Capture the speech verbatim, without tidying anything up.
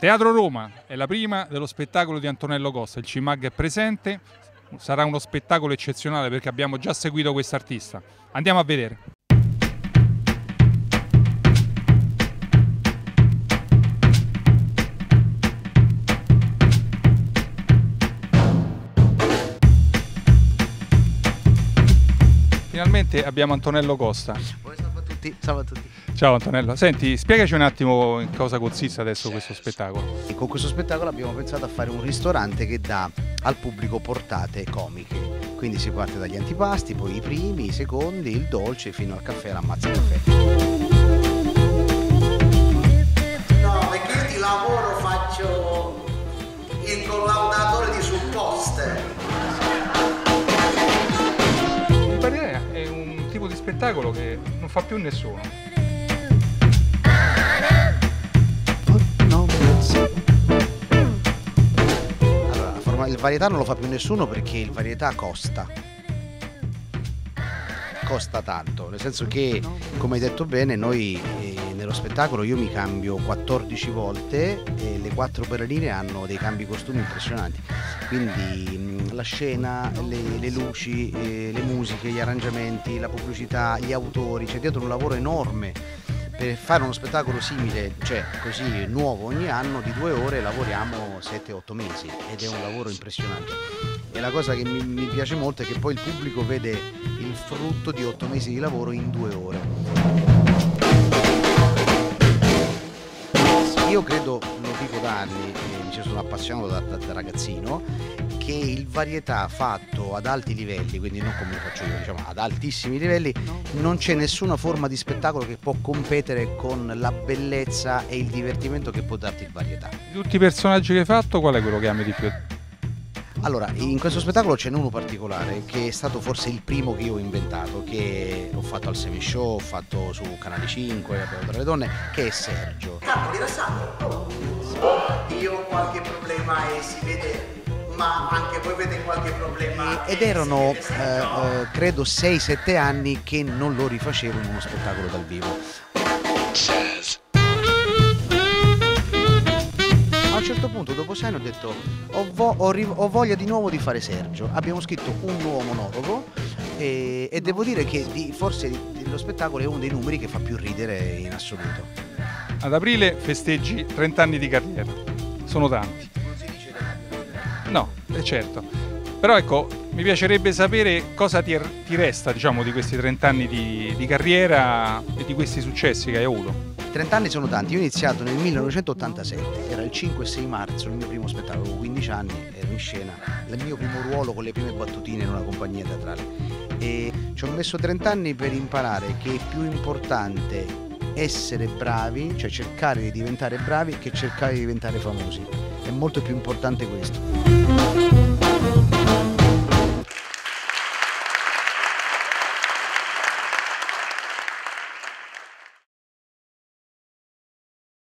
Teatro Roma è la prima dello spettacolo di Antonello Costa, il C-Mag è presente, sarà uno spettacolo eccezionale perché abbiamo già seguito quest'artista. Andiamo a vedere. Finalmente abbiamo Antonello Costa. Salve a tutti, salve a tutti. Ciao Antonello, senti, spiegaci un attimo in cosa consiste adesso questo spettacolo. E con questo spettacolo abbiamo pensato a fare un ristorante che dà al pubblico portate comiche, quindi si parte dagli antipasti, poi i primi, i secondi, il dolce fino al caffè, l'ammazza caffè. No, perché io di lavoro faccio il collaudatore di supposte. In pratica è un tipo di spettacolo che non fa più nessuno. Allora, il varietà non lo fa più nessuno perché il varietà costa. Costa tanto, nel senso che, come hai detto bene, noi eh, nello spettacolo io mi cambio quattordici volte e le quattro ballerine hanno dei cambi costumi impressionanti. Quindi mh, la scena, le, le luci, eh, le musiche, gli arrangiamenti, la pubblicità, gli autori, c'è dietro un lavoro enorme. Per fare uno spettacolo simile, cioè così nuovo ogni anno, di due ore lavoriamo sette otto mesi ed è un lavoro impressionante. E la cosa che mi, mi piace molto è che poi il pubblico vede il frutto di otto mesi di lavoro in due ore. Io credo, lo dico da anni, eh, mi ci sono appassionato da, da, da ragazzino, che il varietà fatto ad alti livelli, quindi non come lo faccio io, diciamo ad altissimi livelli, non c'è nessuna forma di spettacolo che può competere con la bellezza e il divertimento che può darti il varietà. Di tutti i personaggi che hai fatto, qual è quello che ami di più? Allora, in questo spettacolo c'è uno particolare che è stato forse il primo che io ho inventato, che ho fatto al Semi Show, ho fatto su Canale cinque, Abbiamo tra le donne, che è Sergio. Capo, rilassato. Io ho qualche problema e si vede, ma anche voi avete qualche problema. Ed erano, eh, eh, credo, sei sette anni che non lo rifacevo in uno spettacolo dal vivo. A un certo punto, dopo sei anni, ho detto ho, vo- ho, ri- ho voglia di nuovo di fare Sergio. Abbiamo scritto un nuovo monologo e, e devo dire che di, forse di, lo spettacolo è uno dei numeri che fa più ridere in assoluto. Ad aprile festeggi trenta anni di carriera, sono tanti. Non si dice No, è certo. Però ecco, mi piacerebbe sapere cosa ti, ti resta, diciamo, di questi trenta anni di, di carriera e di questi successi che hai avuto. trenta anni sono tanti, io ho iniziato nel millenovecentottantasette, era il cinque e sei marzo, il mio primo spettacolo, avevo quindici anni, ero in scena, il mio primo ruolo con le prime battutine in una compagnia teatrale. E ci ho messo trenta anni per imparare che è più importante essere bravi, cioè cercare di diventare bravi, che cercare di diventare famosi. È molto più importante questo.